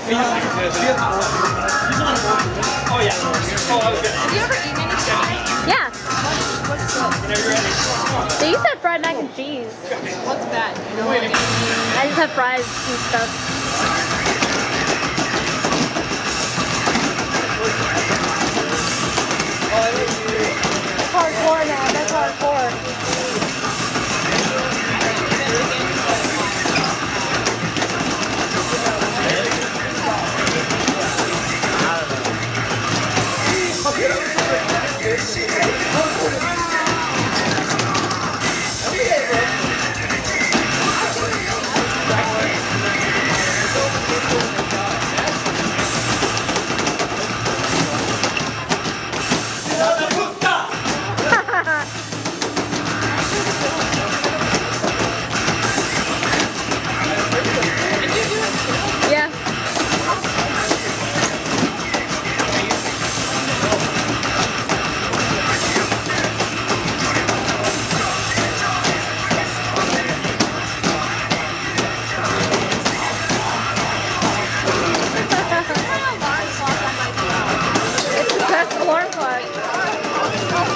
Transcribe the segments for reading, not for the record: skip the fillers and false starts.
Oh yeah. Oh, I was good. Have you ever eaten anything? Yeah. What's good? Whenever you're ready. They used to have fried mac and cheese. What's bad? No Wait a idea. minute. I just have fries and stuff. That's hardcore now. That's hardcore. Yeah. It's the best alarm clock.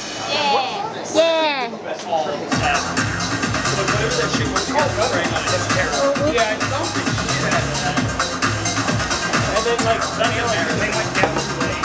Yeah. That's all. Whatever that shit was together, right?